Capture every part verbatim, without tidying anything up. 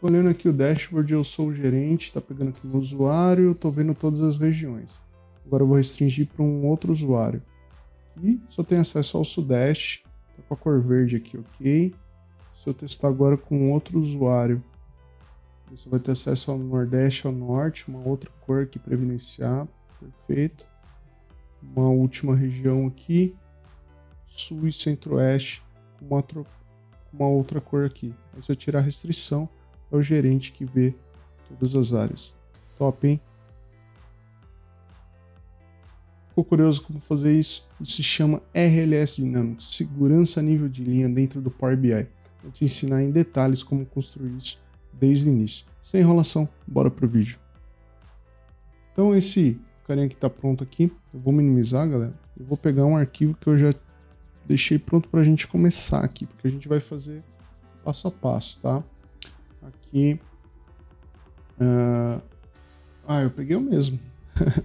Tô olhando aqui o dashboard, eu sou o gerente, tá pegando aqui no usuário, tô vendo todas as regiões. Agora eu vou restringir para um outro usuário. Aqui só tem acesso ao Sudeste, tá com a cor verde aqui, ok. Se eu testar agora com outro usuário, você vai ter acesso ao Nordeste, ao Norte, uma outra cor aqui para evidenciar, perfeito. Uma última região aqui, Sul e Centro-Oeste, com uma, uma outra cor aqui. Aí se eu tirar a restrição, é o gerente que vê todas as áreas. Top, hein? Ficou curioso como fazer isso? Isso se chama R L S Dynamics, segurança a nível de linha dentro do Power B I. Vou te ensinar em detalhes como construir isso desde o início. Sem enrolação, bora pro vídeo. Então esse carinha que está pronto aqui, eu vou minimizar, galera. Eu vou pegar um arquivo que eu já deixei pronto para a gente começar aqui, porque a gente vai fazer passo a passo, tá? Aqui. Uh... Ah, eu peguei o mesmo. Vou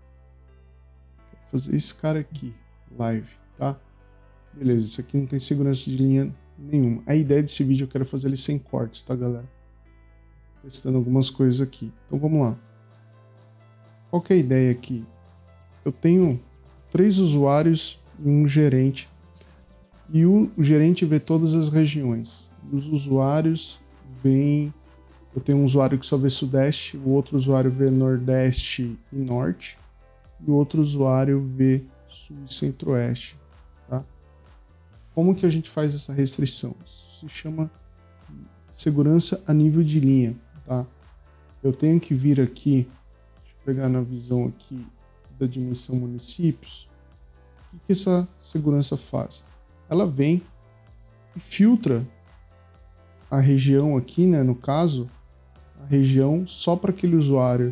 fazer esse cara aqui, live, tá? Beleza, isso aqui não tem segurança de linha nenhuma. A ideia desse vídeo eu quero fazer ele sem cortes, tá, galera? Testando algumas coisas aqui. Então vamos lá. Qual que é a ideia aqui? Eu tenho três usuários e um gerente. E o, o gerente vê todas as regiões. Os usuários veem... Eu tenho um usuário que só vê Sudeste, o outro usuário vê Nordeste e Norte, e o outro usuário vê Sul e Centro-Oeste. Tá? Como que a gente faz essa restrição? Isso se chama segurança a nível de linha. Tá? Eu tenho que vir aqui, deixa eu pegar na visão aqui da dimensão municípios, o que, que essa segurança faz? Ela vem e filtra a região aqui, né, no caso, a região só para aquele usuário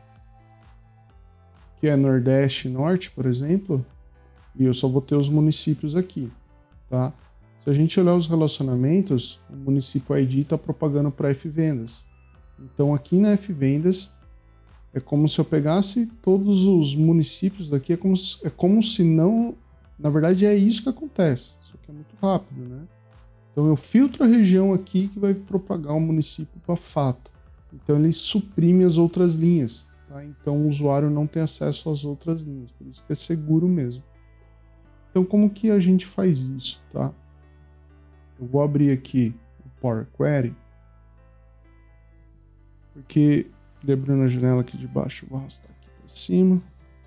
que é Nordeste e Norte, por exemplo, e eu só vou ter os municípios aqui, tá? Se a gente olhar os relacionamentos, o município I D está propagando para F-Vendas. Então aqui na F-Vendas é como se eu pegasse todos os municípios daqui, é como se, é como se não... Na verdade é isso que acontece, só que é muito rápido, né? Então eu filtro a região aqui que vai propagar o município para fato. Então ele suprime as outras linhas, tá? Então o usuário não tem acesso às outras linhas, por isso que é seguro mesmo. Então como que a gente faz isso, tá? Eu vou abrir aqui o Power Query, porque ele abriu na janela aqui de baixo, eu vou arrastar aqui para cima.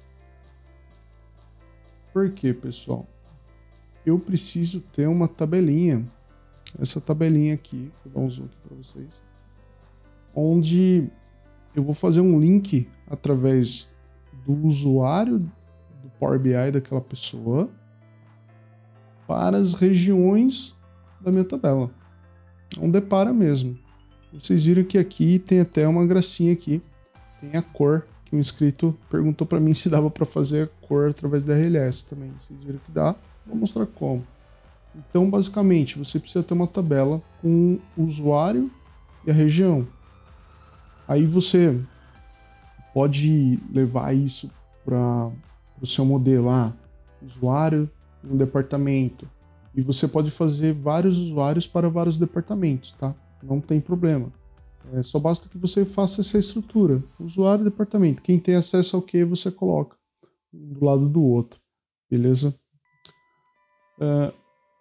Por quê, pessoal? Eu preciso ter uma tabelinha, essa tabelinha aqui, vou dar um zoom aqui para vocês, onde eu vou fazer um link através do usuário do Power B I daquela pessoa para as regiões da minha tabela. É um depara mesmo. Vocês viram que aqui tem até uma gracinha aqui, tem a cor, que um inscrito perguntou para mim se dava para fazer a cor através do R L S também. Vocês viram que dá, vou mostrar como. Então, basicamente, você precisa ter uma tabela com o usuário e a região. Aí você pode levar isso para o seu modelo, ah, usuário no departamento. E você pode fazer vários usuários para vários departamentos, tá? Não tem problema. É, só basta que você faça essa estrutura. Usuário e departamento. Quem tem acesso ao que você coloca um do lado do outro. Beleza? Uh,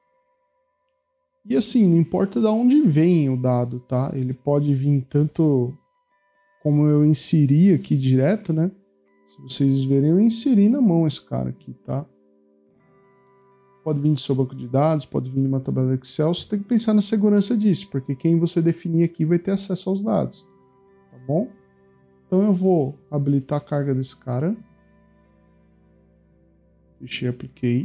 e assim, não importa de onde vem o dado, tá? Ele pode vir tanto como eu inseri aqui direto, né? Se vocês verem, eu inseri na mão esse cara aqui, tá? Pode vir do seu banco de dados, pode vir de uma tabela Excel, você tem que pensar na segurança disso, porque quem você definir aqui vai ter acesso aos dados, tá bom? Então eu vou habilitar a carga desse cara. Fechei, apliquei.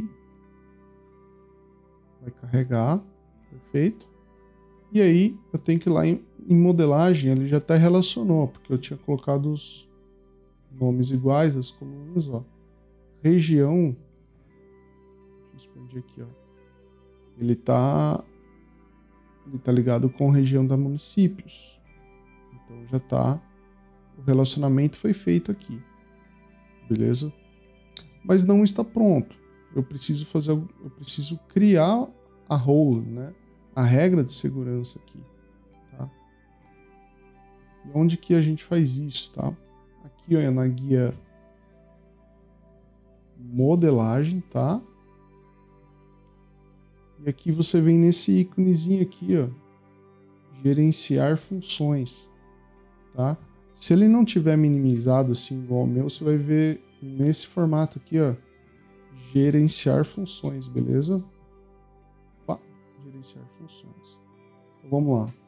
Vai carregar, perfeito. E aí eu tenho que ir lá em, em modelagem, ele já até relacionou, porque eu tinha colocado os nomes iguais das colunas, ó. Região, deixa eu expandir aqui, ó. Ele tá, ele tá ligado com região da municípios. Então já tá, o relacionamento foi feito aqui, beleza? Mas não está pronto. Eu preciso fazer, eu preciso criar a role, né? A regra de segurança aqui, tá? onde que a gente faz isso, tá? Aqui, ó, na guia modelagem, tá? E aqui você vem nesse íconezinho aqui, ó, gerenciar funções, tá? Se ele não tiver minimizado assim igual o meu, você vai ver nesse formato aqui, ó, gerenciar funções, beleza? Opa, gerenciar funções. Então vamos lá.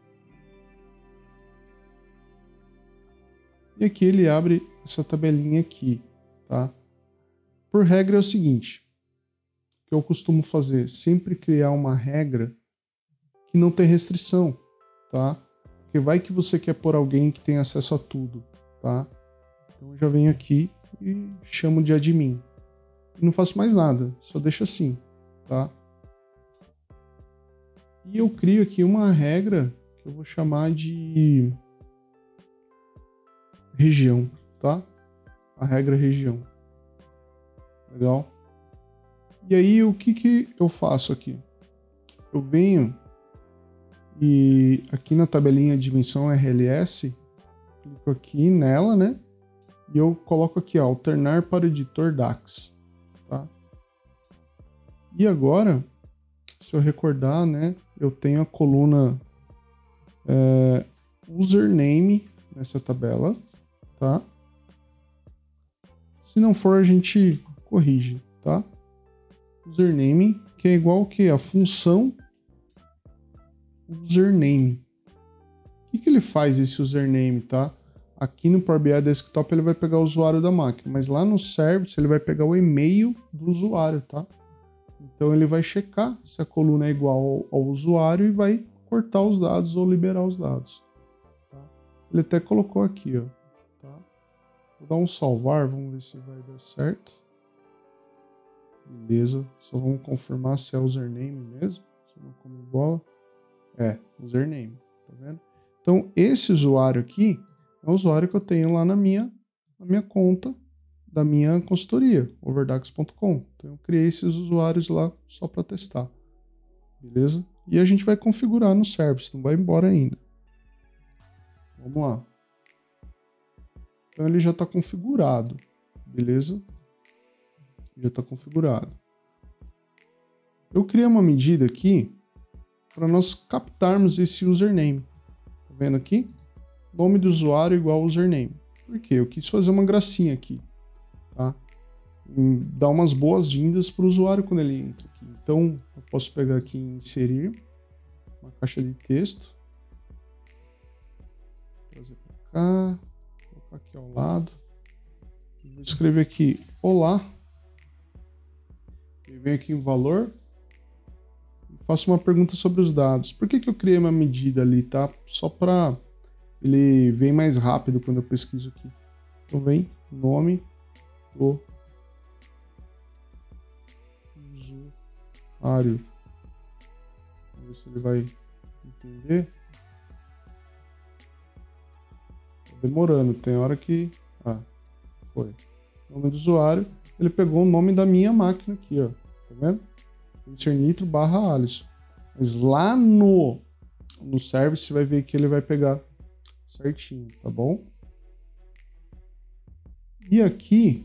E aqui ele abre essa tabelinha aqui, tá? Por regra é o seguinte, o que eu costumo fazer, sempre criar uma regra que não tem restrição, tá? Porque vai que você quer pôr alguém que tem acesso a tudo, tá? Então eu já venho aqui e chamo de admin. E não faço mais nada, só deixo assim, tá? E eu crio aqui uma regra que eu vou chamar de região, tá? A regra região. Legal? E aí o que que eu faço aqui? Eu venho e aqui na tabelinha dimensão R L S, clico aqui nela, né? E eu coloco aqui, ó, alternar para o editor DAX, tá? E agora, se eu recordar, né? Eu tenho a coluna é, username nessa tabela, tá? Se não for, a gente corrige, tá? Username, que é igual que a função username. O que, que ele faz esse username, tá? Aqui no Power B I Desktop ele vai pegar o usuário da máquina, mas lá no service ele vai pegar o e-mail do usuário, tá? Então ele vai checar se a coluna é igual ao, ao usuário e vai cortar os dados ou liberar os dados. Tá? Ele até colocou aqui, ó. Tá? Vou dar um salvar, vamos ver se vai dar certo. Beleza, só vamos confirmar se é username mesmo, se não come bola. É, username, tá vendo? Então, esse usuário aqui é o usuário que eu tenho lá na minha, na minha conta da minha consultoria, overdax ponto com. Então, eu criei esses usuários lá só para testar, beleza? E a gente vai configurar no service, não vai embora ainda. Vamos lá. Então, ele já está configurado, beleza? Já está configurado. Eu criei uma medida aqui para nós captarmos esse username. Tá vendo aqui? Nome do usuário igual username. Por quê? Eu quis fazer uma gracinha aqui, tá? Dar umas boas-vindas para o usuário quando ele entra aqui. Então, eu posso pegar aqui e inserir uma caixa de texto. Trazer para cá. Colocar aqui ao lado. Vou escrever aqui, olá. Eu venho aqui em valor. Faço uma pergunta sobre os dados. Por que que eu criei uma medida ali, tá? Só para ele vir mais rápido quando eu pesquiso aqui. Então vem nome do usuário. Vamos ver se ele vai entender. Tá demorando, tem hora que... Ah, foi. Nome do usuário. Ele pegou o nome da minha máquina aqui, ó. Tá vendo? Nitro barra Alisson. Mas lá no, no service você vai ver que ele vai pegar certinho, tá bom? E aqui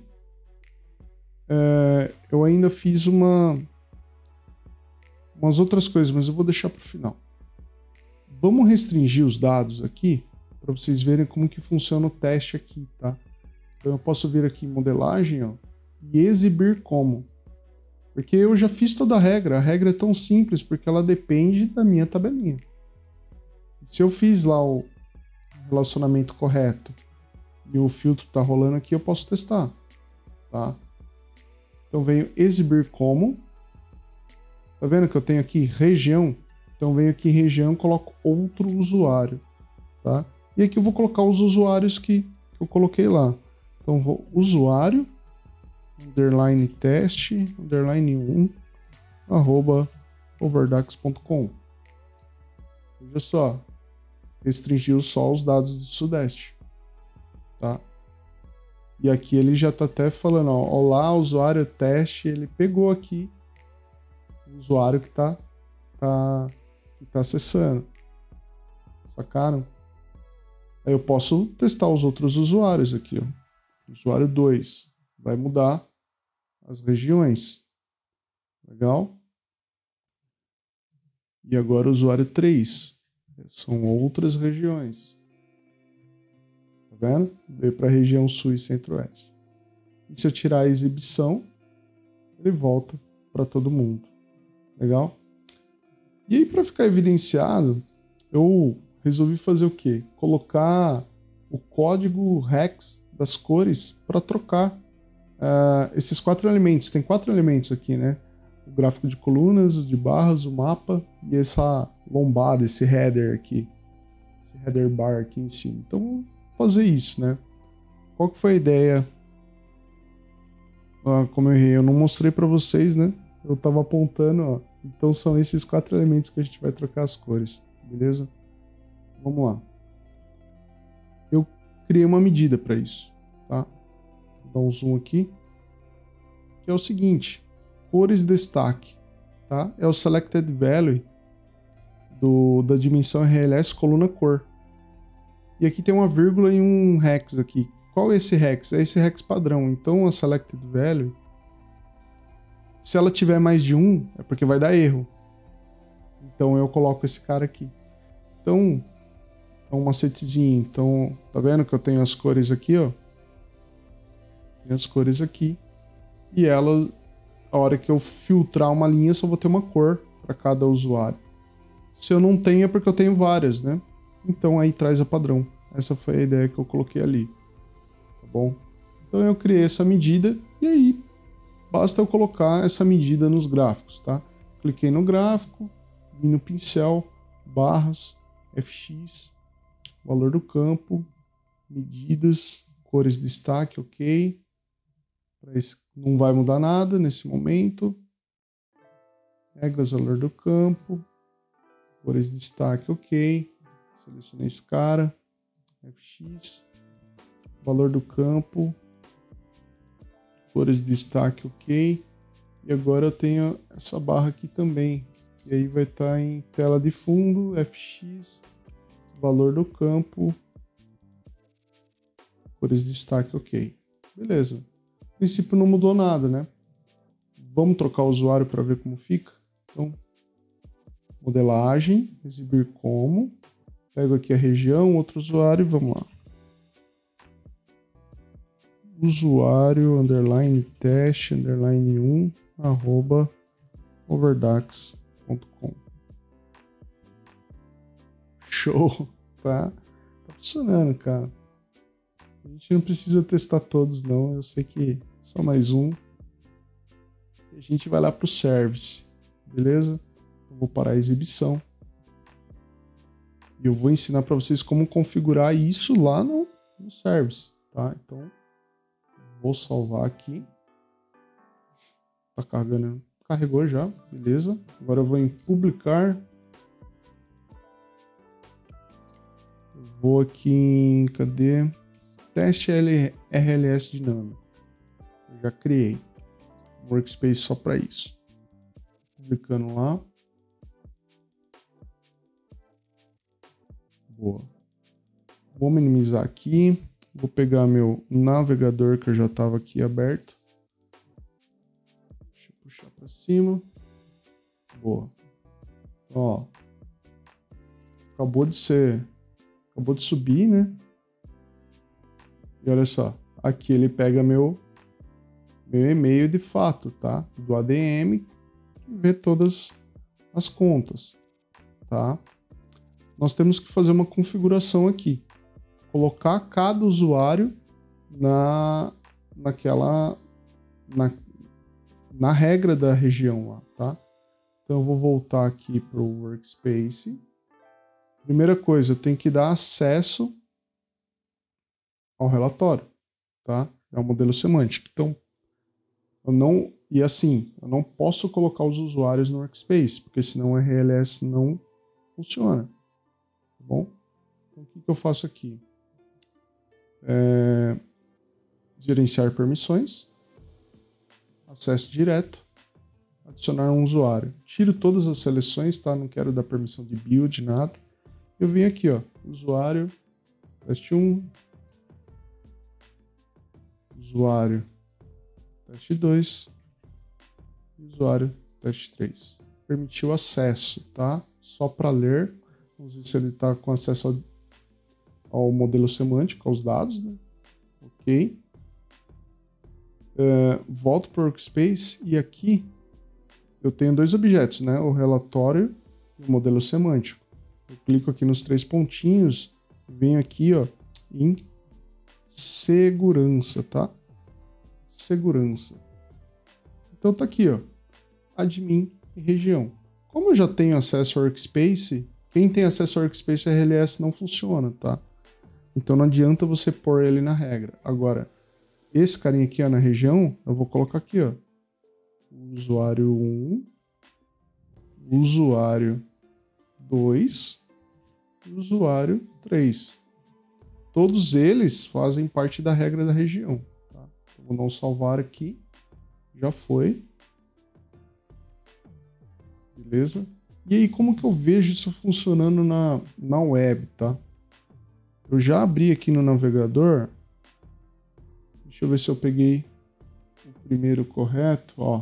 é, eu ainda fiz uma umas outras coisas, mas eu vou deixar para o final. Vamos restringir os dados aqui para vocês verem como que funciona o teste aqui, tá? Então eu posso vir aqui em modelagem, ó, e exibir como. Porque eu já fiz toda a regra. A regra é tão simples porque ela depende da minha tabelinha. Se eu fiz lá o relacionamento correto e o filtro está rolando aqui, eu posso testar. Tá? Então venho exibir como. Tá vendo que eu tenho aqui região? Então venho aqui em região e coloco outro usuário. Tá? E aqui eu vou colocar os usuários que, que eu coloquei lá. Então vou usuário. Underline teste, underline um, arroba overdax ponto com. Veja só, restringiu só os dados do Sudeste, tá? E aqui ele já tá até falando, ó, olá, usuário teste, ele pegou aqui o usuário que tá, tá, que tá acessando. Sacaram? Aí eu posso testar os outros usuários aqui, ó. Usuário dois vai mudar as regiões. Legal? E agora o usuário três. São outras regiões. Tá vendo? Veio para a região sul e centro-oeste. E se eu tirar a exibição, ele volta para todo mundo. Legal? E aí, para ficar evidenciado, eu resolvi fazer o quê? Colocar o código hex das cores para trocar uh, esses quatro elementos. Tem quatro elementos aqui, né? O gráfico de colunas, o de barras, o mapa e essa lombada, esse header aqui. Esse header bar aqui em cima. Então, vou fazer isso, né? Qual que foi a ideia? Ah, como eu errei, eu não mostrei para vocês, né? Eu estava apontando, ó. Então são esses quatro elementos que a gente vai trocar as cores, beleza? Vamos lá. Eu criei uma medida para isso, tá? Vou dar um zoom aqui. Que é o seguinte, cores destaque, tá? É o selected value do, da dimensão R L S coluna cor. E aqui tem uma vírgula e um hex aqui. Qual é esse hex? É esse hex padrão. Então a selected value, se ela tiver mais de um, é porque vai dar erro. Então eu coloco esse cara aqui. Então, é um macetezinho. Então, tá vendo que eu tenho as cores aqui, ó? Tem as cores aqui. E ela, a hora que eu filtrar uma linha, eu só vou ter uma cor para cada usuário. Se eu não tenho, é porque eu tenho várias, né? Então aí traz a padrão. Essa foi a ideia que eu coloquei ali. Tá bom? Então eu criei essa medida e aí basta eu colocar essa medida nos gráficos, tá? Cliquei no gráfico, vim no pincel, barras, F X, valor do campo, medidas, cores destaque, ok. Não vai mudar nada nesse momento. Regras, valor do campo, cores destaque, ok. Selecionei esse cara, F X, valor do campo, cores de destaque, ok. E agora eu tenho essa barra aqui também. E aí vai estar em tela de fundo, F X, valor do campo, cores de destaque, ok. Beleza. No princípio não mudou nada, né? Vamos trocar o usuário para ver como fica. Então, modelagem, exibir como. Pego aqui a região, outro usuário e vamos lá. Usuário, underline, teste, underline um, arroba, overdax ponto com. Show, tá? Tá funcionando, cara. A gente não precisa testar todos, não. Eu sei que só mais um. A gente vai lá pro service, beleza? Eu vou parar a exibição. E eu vou ensinar para vocês como configurar isso lá no, no service, tá? Então, vou salvar aqui. Tá carregando. Carregou já, beleza. Agora eu vou em publicar. Eu vou aqui em... Cadê? Teste R L S dinâmico. Eu já criei. Workspace só para isso. Publicando lá. Boa. Vou minimizar aqui. Vou pegar meu navegador que eu já estava aqui aberto. Deixa eu puxar para cima. Boa. Então, ó. Acabou de ser... Acabou de subir, né? E olha só. Aqui ele pega meu, meu e-mail de fato, tá? Do A D M. E vê todas as contas, tá? Nós temos que fazer uma configuração aqui. Colocar cada usuário na, naquela, na, na regra da região lá, tá? Então eu vou voltar aqui para o Workspace. Primeira coisa, eu tenho que dar acesso ao relatório, tá? É um modelo semântico. Então, eu não... E assim, eu não posso colocar os usuários no Workspace, porque senão o R L S não funciona. Tá bom? Então, o que, que eu faço aqui? É... Gerenciar permissões. Acesso direto. Adicionar um usuário. Tiro todas as seleções, tá? Não quero dar permissão de build, nada. Eu venho aqui, ó. Usuário teste um. Usuário, teste dois. Usuário, teste três. Permitiu acesso, tá? Só para ler. Vamos ver se ele está com acesso ao, ao modelo semântico, aos dados, né? Ok. Uh, volto para o Workspace e aqui eu tenho dois objetos, né? O relatório e o modelo semântico. Eu clico aqui nos três pontinhos, venho aqui, ó, em segurança, tá? Segurança. Então tá aqui, ó, admin e região. Como eu já tenho acesso ao Workspace, quem tem acesso ao Workspace, o R L S não funciona, tá? Então não adianta você pôr ele na regra. Agora, esse carinha aqui, ó, na região, eu vou colocar aqui, ó, usuário um, usuário dois e usuário três. Todos eles fazem parte da regra da região. Tá? Então, vou dar um salvar aqui. Já foi. Beleza? E aí, como que eu vejo isso funcionando na, na web, tá? Eu já abri aqui no navegador. Deixa eu ver se eu peguei o primeiro correto, ó.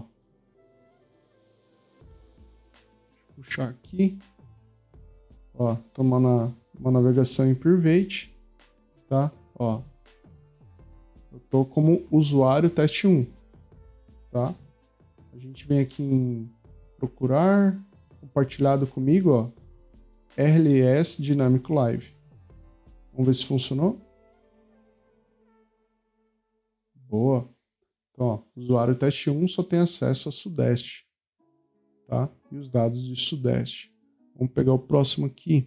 Deixa eu puxar aqui. Ó, toma na uma navegação em Private, tá? Ó. Eu tô como usuário teste um, tá? A gente vem aqui em procurar, compartilhado comigo, ó. R L S Dinâmico Live. Vamos ver se funcionou. Boa. Então, ó, usuário teste um só tem acesso a Sudeste, tá? E os dados de Sudeste. Vamos pegar o próximo aqui.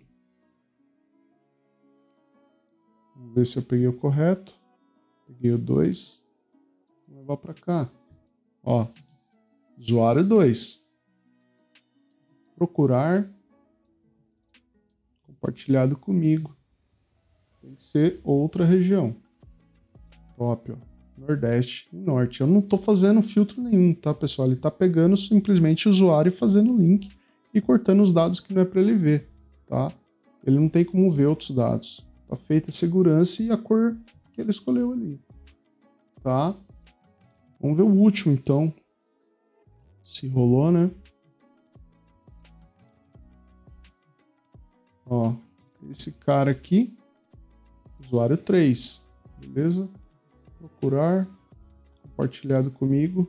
Vamos ver se eu peguei o correto. Peguei o dois. Vou levar para cá. Ó, usuário dois. Procurar. Compartilhado comigo. Tem que ser outra região. Top, ó. Nordeste e Norte. Eu não estou fazendo filtro nenhum, tá, pessoal? Ele está pegando simplesmente o usuário e fazendo o link e cortando os dados que não é para ele ver, tá? Ele não tem como ver outros dados. Tá feita a segurança e a cor que ele escolheu ali, tá? Vamos ver o último, então. Se rolou, né? Ó, esse cara aqui, usuário três, beleza? Procurar, compartilhado comigo.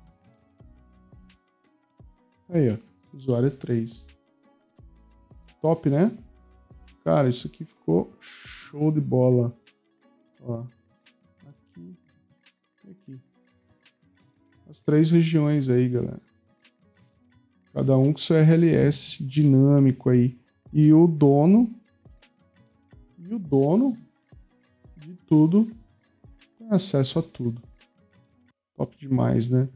Aí, ó, usuário três. Top, né? Cara, isso aqui ficou show de bola. Ó, aqui e aqui. As três regiões aí, galera. Cada um com seu R L S dinâmico aí. E o dono, e o dono de tudo tem acesso a tudo. Top demais, né?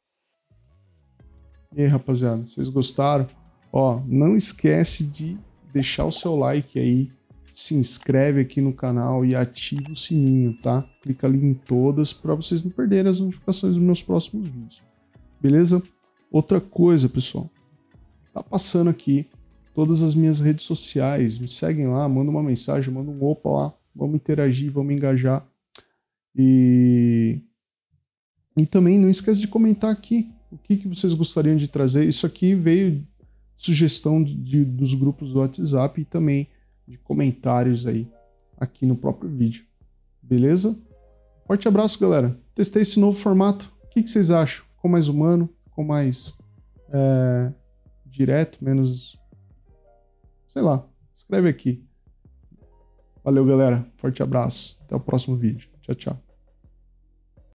E aí, rapaziada, vocês gostaram? Ó, não esquece de deixar o seu like aí, se inscreve aqui no canal e ativa o sininho, tá? Clica ali em todas para vocês não perderem as notificações dos meus próximos vídeos. Beleza? Outra coisa, pessoal, tá passando aqui todas as minhas redes sociais, me seguem lá, manda uma mensagem, manda um opa lá, vamos interagir, vamos engajar. E, e também não esquece de comentar aqui o que, que vocês gostariam de trazer. Isso aqui veio de sugestão de, de, dos grupos do WhatsApp e também de comentários aí aqui no próprio vídeo. Beleza? Forte abraço, galera. Testei esse novo formato. O que, que vocês acham? Ficou mais humano? Ficou mais é, direto? Menos... Sei lá. Escreve aqui. Valeu, galera. Forte abraço. Até o próximo vídeo. Tchau, tchau.